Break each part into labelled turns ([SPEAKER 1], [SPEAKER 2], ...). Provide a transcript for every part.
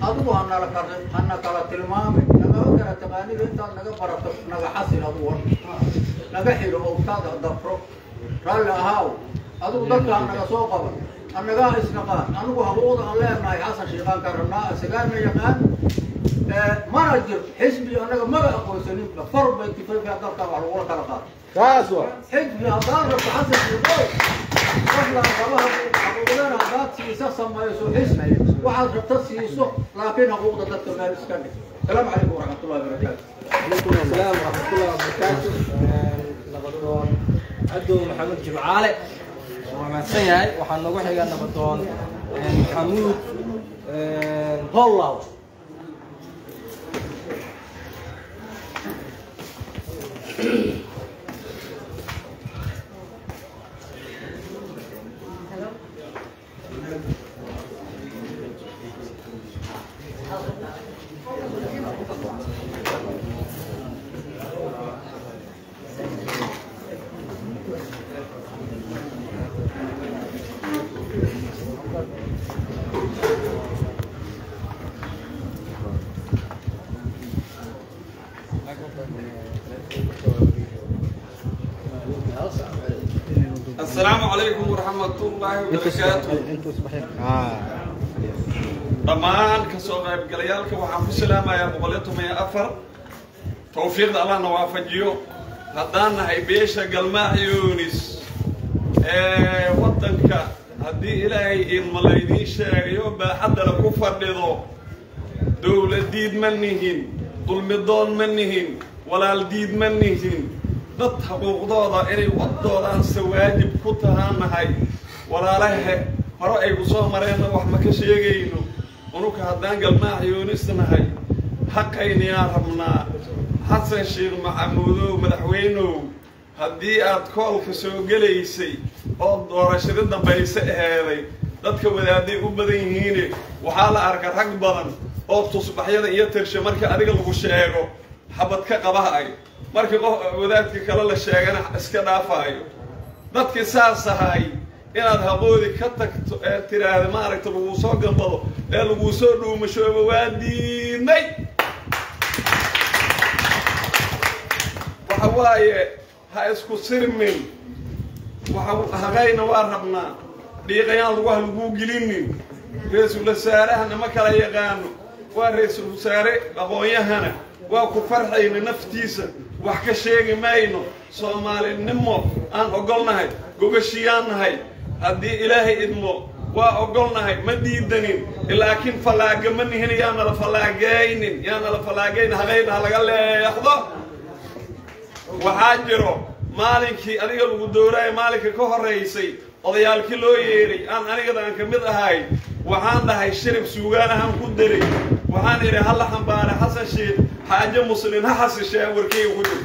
[SPEAKER 1] أدوه أنا كلا تلمامي لما كلا تغاني أنت نجبرت نجحسي أدوه نجحيل أو كذا دفرق رال هاو أدوه ذكر أنا سوق أنا جالس نقال أنا بقول الله ما يحصل شيء كان كرنا سجان من يكان ما رجل حزبي أنا ما أقول سليم فرب اتفاق في هذا الطبع ولا كلا
[SPEAKER 2] كاسوا
[SPEAKER 1] حزبي هذا حسب الجو قبل قبلها أقولنا هذا سياسة ما يسوي حزب واحد رتسيسه لكن أقول ضد التمارس كامل السلام عليكم ورحمة الله وبركاته.
[SPEAKER 2] عليكم السلام ورحمة الله وبركاته. نبضون عدو محمد جمعالي وما سيء وحنا وحنا نبضون محمود هلا.
[SPEAKER 3] السلام عليكم ورحمة الله وبركاته. طبعاً كسوق بقليالك وحافظ سلامة يا مغلطهم يا أفر توفيق الله نوافجيو هدانا هاي بيشا قلماء يونس وطنك هدي إلهي إن ملايدين شاقيو بحد لكفر لذو دولة ديد منهين ظلم منهين ولا الديد منهين dad xuquuqdooda inay wadoodan sawaajib ku tahaanahay walaalaha hore ay ku soo mareen wax ma ka sheegayno unuka hadaan galmaax yoonistanahay xaqayna rabnaa xasan sheekh maxamuud madaxweynuhu haddii aad koolka soo galeysay oo doorashada dambaysa aheeday dadka wadaaday u badan yihiin waxa la arkaa rag badan oo tusbaxyada iyo tirshe marka adiga lagu sheego xabad ka qabahay markii wadaadka kale la sheegana iska dhaafayo dadkii saas ahay inaad haboodi ka tagto ee tiraahdo ma aragto lagu soo gambado ee lagu soo dhuumasho waa diinay waxa waaye ha isku sirmin waxa hagayna waa rabnaa dhiiqayaan lagu gelinin ra'iisul wasaaraha ma kala yaqaano waa ra'iisul wasaare aqoonyahana waa ku farxayna naftiisa wax ka sheegi mayno Soomaalinimo aan ogolnahay gogoshiyaanahay haddii ilaahay idmo waa ogolnahay ma diidanin laakiin falaaga ma nihin yaana la falaagaynin hagayna laga leexdo waxaa jiro maalinkii adiga lagu dooray maalinka ka horeysay odayaalkii loo yeeray aan aniga ka mid ahay waxaan dhahay shirib suugaanahan ku diray waxaan iri hal xambaare xasan sheekh حاجة مسلم هحسش وركي وجود.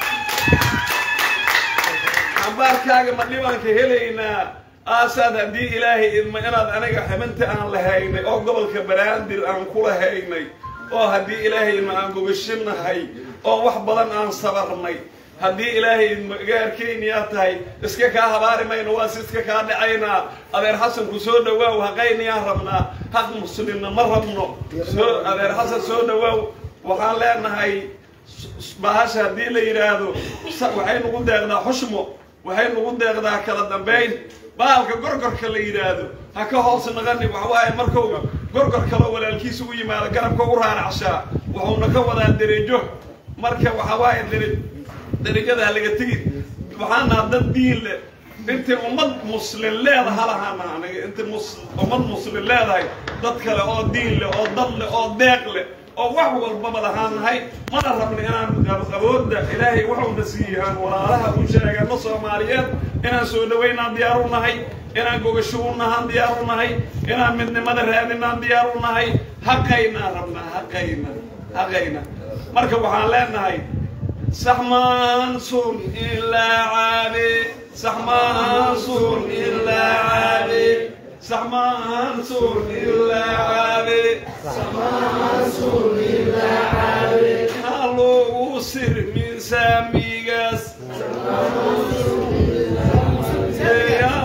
[SPEAKER 3] عبار كاج مدليمان كهلينا أسد دي إلهي إذ ما أنا حمنت عن لهيني أو قبل كبران دير عن كل هيني أو هدي إلهي ما عن جوجشنا هاي أو وحبلن عن صبرني هدي إلهي غير كينياتي إسكا كهبار ما ينواس إسكا كادعينا أبير حسن كسود واو هقين يا ربنا حق مسلمنا مربنا أبير حسن سود واو waxaan leenahay baasha hadii la yiraahdo waxay nagu deeqdaa xushmo waxay nagu deeqdaa kala dambeyn baalka gorgorka la yiraahdo ha ka hoos naqani wax waaye markuu gorgor kale walaalkiisu u yimaado garabka u raaracsha wuxuuna ka wadaa dareejo marka waxa waaye dareejada laga tagi waxaana dad diin leh inta ummad muslim leedahay halaana aniga inta ummad muslim leedahay dad kale oo diin leh oo dad leh oo deeq leh oo wax walba madaxanahay mana rabno inaan qabooda ilaahay wuxuu nasiihan walaalaha u sheegano Soomaaliyeed inaan soo dhaweynaan diyaar u nahay inaan gogashuunahan diyaar u nahay inaan midnimada raadinaan diyaar u nahay haqayna rabna haqayna marka waxaan leenahay saxmaan sun illa ali saxmaan sun illa ali سحمان سور إلا عالي سحمان سور إلا عالي هلو سر من ساميغاس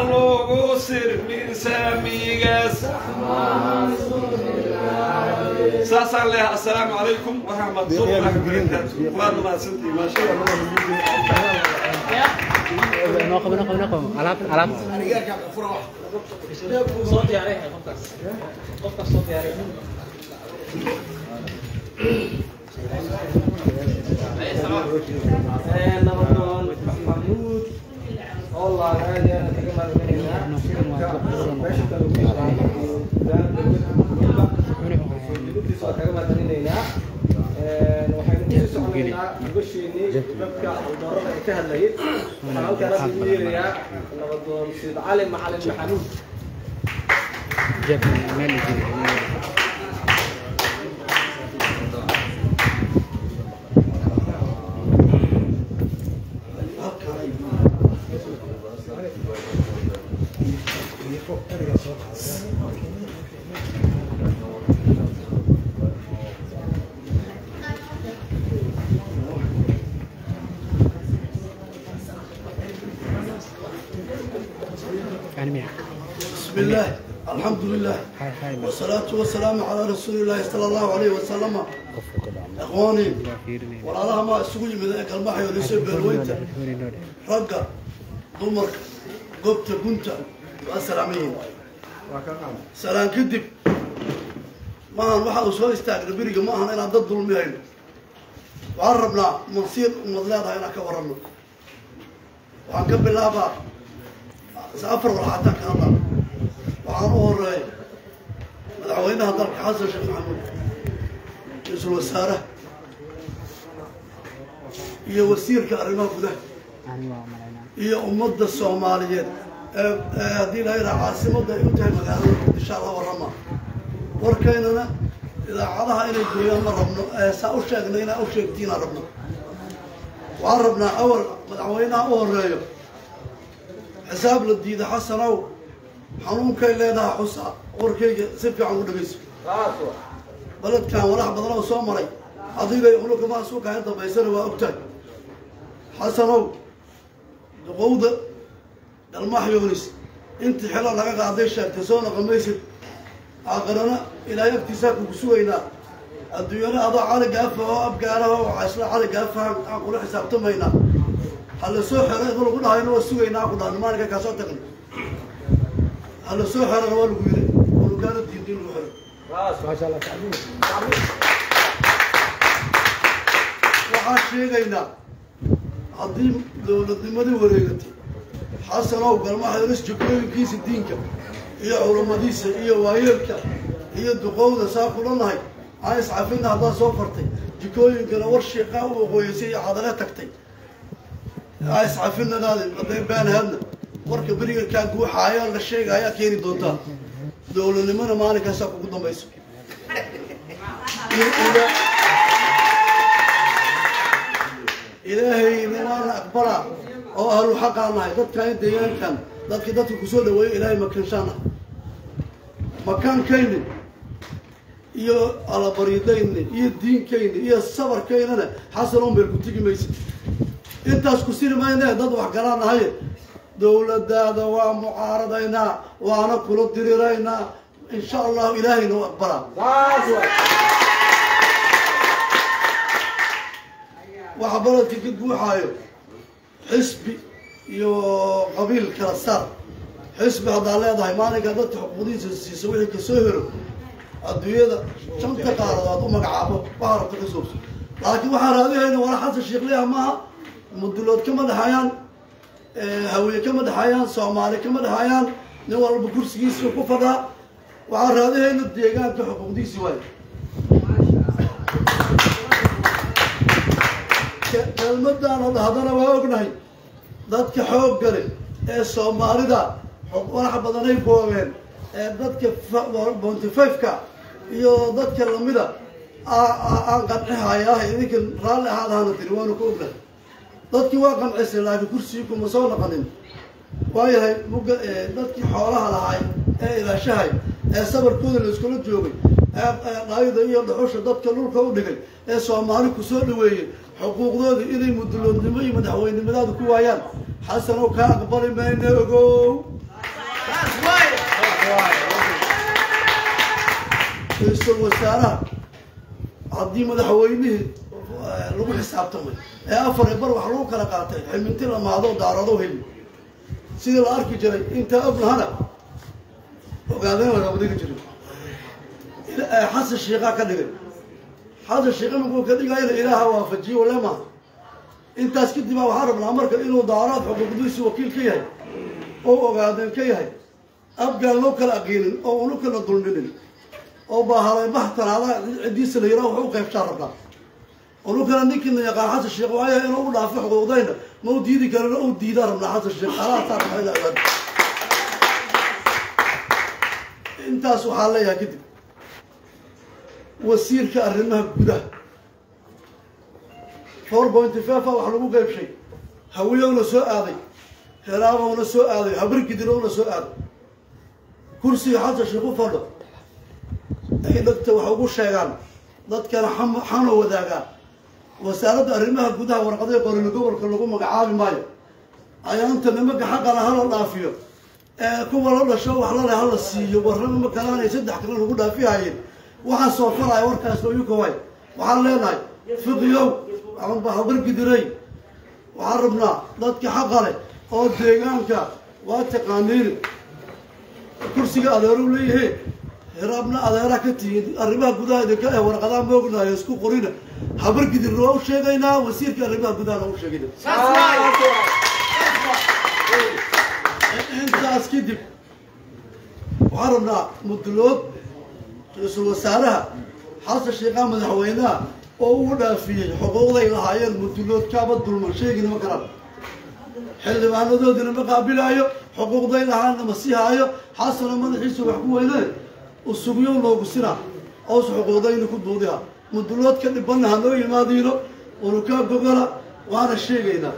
[SPEAKER 3] هلو سر من ساميغاس سحمان سور إلا عالي ساسان لها السلام عليكم ورحمة الله وبركاته وأنا ما سنتي ما شاء الله
[SPEAKER 4] نقم على
[SPEAKER 2] صوتي عليها قفص صوتي عليها نبضون محمود والله هذه أنا تكمل منها waxay ku soconaynaa gosheeni dadka doorada ay ka hadlayeen waxaan halkaan aad ugu yeerayaa nabadoon Said Cali Macalin Maxamuud
[SPEAKER 5] بسم الله الحمد لله والصلاة والسلام على رسول الله صلى الله عليه وسلم إخواني والله ما أسوي من ذلك المحي وليسوا بالوينت رجع ضمر قبت كنت والسلامين سلام كدب ما نروح وصل يستأجر بيرجع ما هنا ضد المهين وعربنا منصير ومضلات هنا كورنا وعنكب الله سافر ولا حتى كان وعروه الرأي مدعوينها ضرب حسن الشيخ محمود رئيس الوزراء هي وزير كأرماه كده هي أمضى الصوماليين هذه الهيئة عاصمة ينتهي مقالة إن شاء الله والرمى وركيننا إذا عضها إلى الدنيا مرة سأشيكنا إلى أشيكتين ربنا وعربنا أول مدعوينها أول رأي حساب للديد حسن أو حنون كي لنا حسا وركي سبك عن ودبيس بلد كان ولا بدنا وصومري عضيله يقولوا كما سوق عند بيسر وأكتر حسن أو قوضة المحيونس أنت حلا لك قاعدين تسونا قميص عقرنا إلى يكتساك بسوينا الديانة أضع على جافة وأبقى له وعسل على جافة أقول حساب تمينا هل سوحر يقول كل هاي نو سوي ناخذ أنا ما لقى كاسات تقل هل سوحر نقول كويرة ولو كانت تدين الوحر
[SPEAKER 2] ما شاء الله تعليم
[SPEAKER 5] وحاش شيء جينا عظيم دولة مدي وريقتي حسن أو قال ما حد يرسل كل كيس الدين كم هي علماء ديس هي وايرك هي الدقوة ساقولنا هاي عايز عارفين هذا صفرتي جكوي كنا ورشة قوة ويسي عضلات تكتي عايز عارفين هذا بدي بان هذا ورك بريء كان جوا حياة للشيء هيا كيني دوتا دولة لمن ما أنا كسب قدام بيسو إلهي نمان أكبره أو أهل حق الله ضد كان ديان كان ضد كده تكسر ويا إلهي مكان شانه مكان كيني iyo ala bariidayni iyo diinkayni iyo sabarkaynana xasanon bay ku tigi maysid intaas ku sirmayna dad wax garanahay dawladda waa mucaaradayna waana kula dirirayna insha Allah ilaahayna waa aqbala waxa baladkii ka buuxaayo xisbi iyo qabiil kala saar xisbi hadaa leedahay maalinka dadka xuquuqdiisa siiso wixii ka soo helo الدنيا شنطة قارات ومقعبة بعرف تكسوس لكن وحنا هذه ولا حد الشيخ ليها ما مدلوت كم دحيان هوية كم دحيان صومالي كم دحيان نوال بكرسي يسوق فدا وحنا هذه الديجان تحكم دي سوي كلمة أنا هذا أنا وأقنعي ذاتك حب قري الصومالي ده ولا حب بدنا يفوقين ذاتك بونتفيفكا iyo dadka lamida aan qanxayaa idinka raali ahaadana dirwaan ku ogna dadkii waa qancisay laakiin kursiga kuma soo noqonin waayahay muga dadkii xoolaha lahaay ee ilaashahay ee sabarkooda la isku joogay ee qaayada iyo dhuxusha dadka dhulka u dhigay ee Soomaali ku soo dhaweeyay xuquuqdooda inay mudloodnimo iyo madaxweynimada ku waayaan xasan oo ka aqbalay meena ogow رئيس الوزراء haddii madaxweynihii lagu xisaabtamay ee afar bar wax lagu kala qaatay xilminti lamaado daarado heli sidii la arki jiray inta ablahana ogaadeen laga wadagi jiray xasan sheekha ka dhigay xasan sheekha markuu ka dhigayna ilaaha waafajiyo lama intaas kadib waxaan rabnaa marka inuu daaraad xuquuqdiisa wakiil ka yahay oo ogaadeen ka yahay abgaan loo kala aqeenin oo unu kala dulminin oo baahalay baxtanaada cidiisa la yiraahdo wuxuu qaybshaa rabnaa unu kala ninkii yaqaan xasan sheekh waayo inuu u dhaafo xuquuqdayna ma u diidi karana u diidaa rabnaa xasan sheekh alaa taarixayna aad intaas waxaa leeyahay kadib wasiirka arrimaha gudaha 4.5 wax lagu qaybshay hawiyowna soo aaday helaabowna soo aaday habargidirowna soo aaday kursiga xasan sheekh u fadho ay dadka wax ugu sheegaan dadkana xano wadaagaan wasaaradda arrimaha gudaha warqadee qorin gobolka lagu magacaabi maayo ayaanta nimanka xaqana hala dhaafiyo kuwa la dhasho wax la leh hala siiyo warrama ma kalaanay saddex kale lagu dhaafiyayeen waxaan soo falaya warkaas oo yuka waay waxaan leenahay fiqiyow ama habargidiray waxaan rabnaa dadka xaqa leh oo deegaanka waa taqaaniin kursiga adeeru leeyahay hiraabna adeera ka tihiin arrimaha gudaha idinka ee warqadaha moognayo isku qorina habargidir waa u sheegaynaa wasiirka arrimaha gudaha waa u sheegaynaa intaas kadib waxaan rabnaa mudulood ra-iisul wasaaraha xasan sheekha madaxweynaha oo uu dhaafiyey xuquuqday lahaayeen mudulood kaaba dulman sheegina ma karaan xildhibaanadoodina ma qaabilaayo xuquuqday lahaana ma sii haayo xasana madaxiisa wax ku weyneen usugyo loogu siraa oos xuquuqdayna ku duudiha mudulood ka dhibanna hanoo yimaadiino unukaa gogola waana sheegaynaa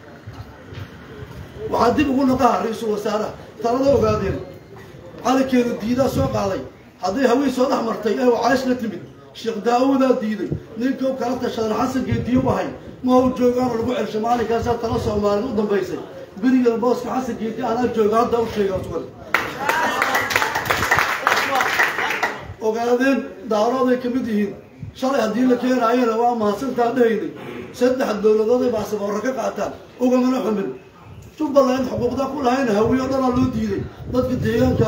[SPEAKER 5] waxaa dib ugu noqaha ra-iisul wasaaraha talada ogaadeen calinkeedu diidaa soo qaaday hadday haween soo dhex martay ee wacaash la timid sheekh daawudaa diiday ninka kala tashadan xasan geediyo u ahay ma uu joogaana lagu celsho maalinkaasaa tala soomaalida u dambaysay berigan booska xasan geedi anaa jooga hadda u sheega tugan ogaadeen daarooday ka mid yihiin shalay haddii la keenaayana waa mahadsantaa dhahaynay saddex dowladooday baasaboorra ka qaataan ugamana xumin jubbaland xuquuqda ku lahayna hawiyo dhanaa loo diiday dadka deegaanka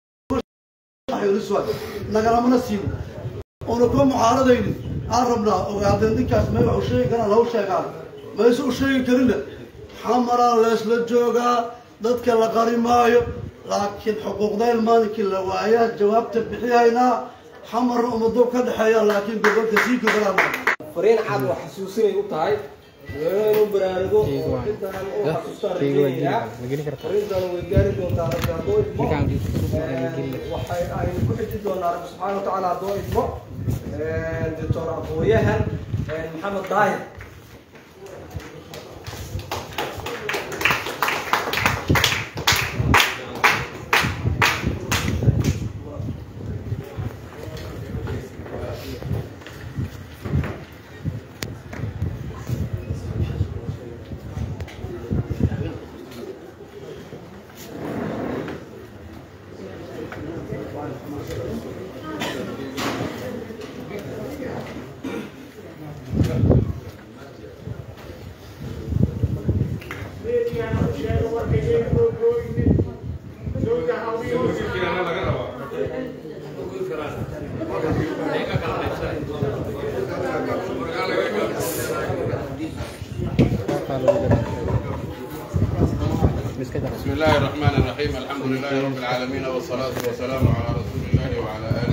[SPEAKER 5] nagalamana siin oona kuwa mucaaradaynin aan rabnaa ogaadeen ninkaas may wax u sheegi karaan lahu sheegaan mayse u sheegi karina xamaraa leesla joogaa dadka la qari maayo laakiin xuquuqdayn maalinkii la waayaa jawaabta bixihaynaa xamarna umadoo ka dhexeeya laakiin gobolka sii gobolaa
[SPEAKER 2] fariin cad wax xasuusinay u tahay inuu baraarugo oo ciddan u xasuustaan rajaynayaa fariintan way gaari doontaa rabbi haddoo idmo waxay aynu ku xiji doonaa rabbi subxaana wa tacaala haddoo idmo doctor aqooyahan maxamed daahir
[SPEAKER 6] بسم الله الرحمن الرحيم الحمد لله رب العالمين والصلاة والسلام على رسول الله وعلى آله